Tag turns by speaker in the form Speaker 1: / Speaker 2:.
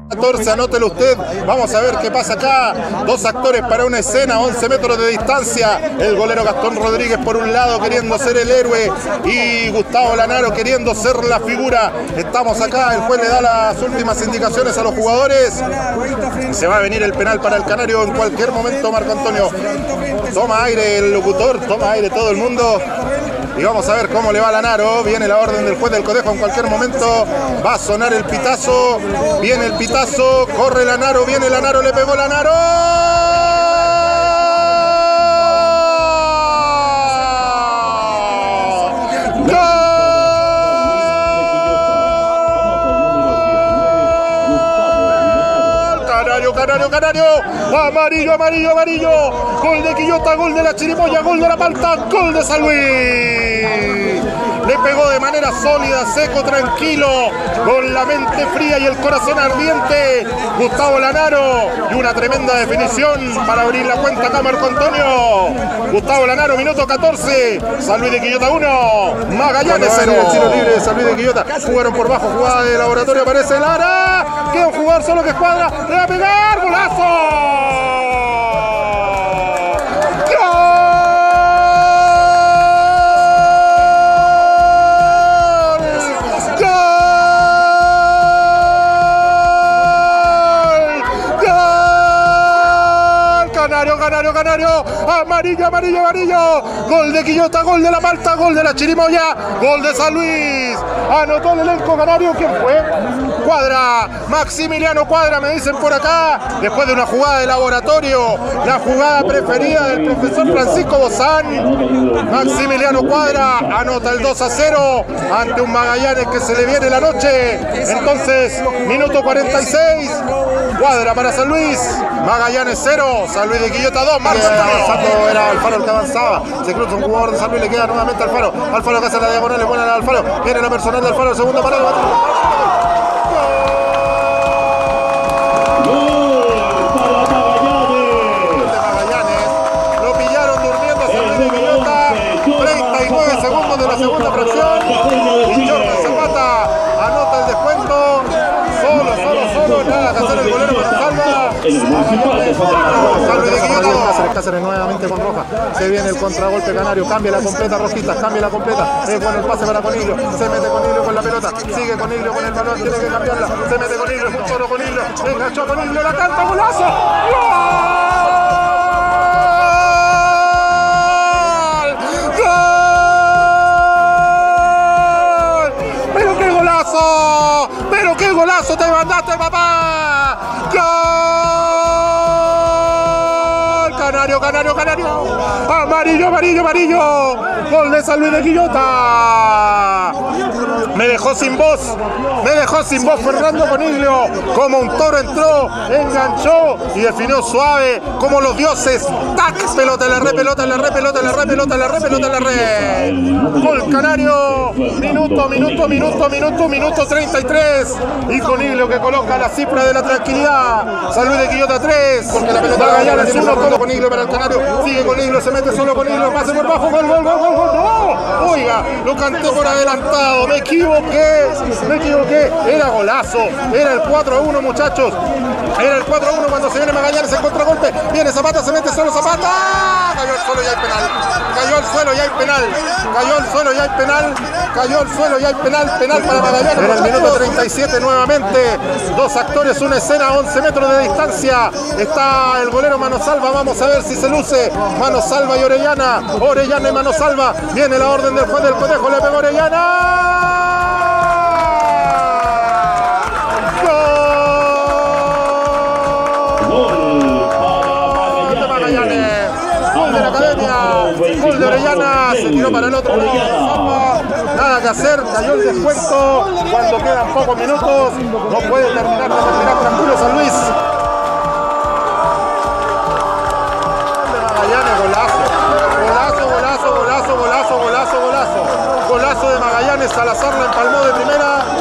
Speaker 1: 14, anótelo usted. Vamos a ver qué pasa acá. Dos actores para una escena, 11 metros de distancia. El golero Gastón Rodríguez por un lado queriendo ser el héroe y Gustavo Lanaro queriendo ser la figura. Estamos acá, el juez le da las últimas indicaciones a los jugadores. Se va a venir el penal para el Canario en cualquier momento, Marco Antonio. Toma aire el locutor, toma aire todo el mundo. Y vamos a ver cómo le va a Lanaro. Viene la orden del juez del cotejo en cualquier momento. Va a sonar el pitazo. Viene el pitazo. Corre Lanaro. Viene Lanaro. Le pegó Lanaro. Canario, amarillo, amarillo, amarillo, gol de Quillota, gol de la Chirimoya, gol de la Palta, gol de San Luis. Le pegó de manera sólida, seco, tranquilo, con la mente fría y el corazón ardiente, Gustavo Lanaro, y una tremenda definición para abrir la cuenta acá, Marco Antonio. Gustavo Lanaro, minuto 14, San Luis de Quillota 1, Magallanes 0. El tiro libre de San Luis de Quillota, jugaron por bajo, jugada de Laboratorio, aparece Lara, queda un jugador solo que escuadra, le va a pegar, golazo. Canario, amarillo, amarillo, amarillo, gol de Quillota, gol de la Malta, gol de la Chirimoya, gol de San Luis, anotó el elenco canario. ¿Quién fue? Cuadra, Maximiliano Cuadra, me dicen por acá, después de una jugada de Laboratorio, la jugada preferida del profesor Francisco Bozán. Maximiliano Cuadra anota el 2-0 ante un Magallanes que se le viene la noche. Entonces, minuto 46, Cuadra para San Luis, Magallanes 0, San Luis de Quillota 2. Avanzando era Alfaro el que avanzaba, se cruza un jugador de San Luis, le queda nuevamente Alfaro, Alfaro que hace la diagonal, es buena la Alfaro, viene la personal de Alfaro, segundo parado. Lo pillaron durmiendo San Luis de Quillota, 39 segundos de la segunda fracción, y Jorge Zapata anota el descuento, solo, nada que hacer el golero con salva. San Luis de Quillota, Cáceres nuevamente con roja, se viene el contragolpe canario, cambia la completa Rojitas, cambia la completa, es bueno el pase para Coniglio, se mete Coniglio con la pelota, sigue Coniglio con el balón, tiene que cambiarla, se mete Coniglio, es un solo Coniglio, enganchó Coniglio, la canta, golazo, ¡pero qué golazo te mandaste, papá! ¡Gol! Canario, amarillo, gol de San Luis de Quillota. Me dejó sin voz Fernando Coniglio, como un toro entró, enganchó y definió suave, como los dioses, tac, pelota en la red, pelota en la red, pelota en la red, pelota en la red, pelota en la red. Gol Canario, minuto 33, y Coniglio que coloca la cifra de la tranquilidad. San Luis de Quillota 3, porque la pelota Magallanes 1, todo Coniglio para el Canario, sigue Coniglio, se mete solo Coniglio, pase por bajo, gol, no, oiga, lo canté por adelantado, me equivoqué, era golazo, era el 4-1, muchachos, era el 4-1 cuando se viene Magallanes en contragolpe, viene Zapata, se mete solo Zapata, cayó al suelo y hay penal, cayó al suelo y hay penal, penal para Magallanes. En el minuto 37 nuevamente, dos actores, una escena, 11 metros de distancia, está el golero Manosalva, vamos a ver si se luce, Manosalva y Orellana y Manosalva, viene la orden del juez del cotejo, le pegó Orellana. Gol de Orellana, se tiró para el otro lado, nada que hacer, cayó el descuento cuando quedan pocos minutos, no puede terminar tranquilo San Luis. De Magallanes, golazo de Magallanes, Salazar la empalmó de primera,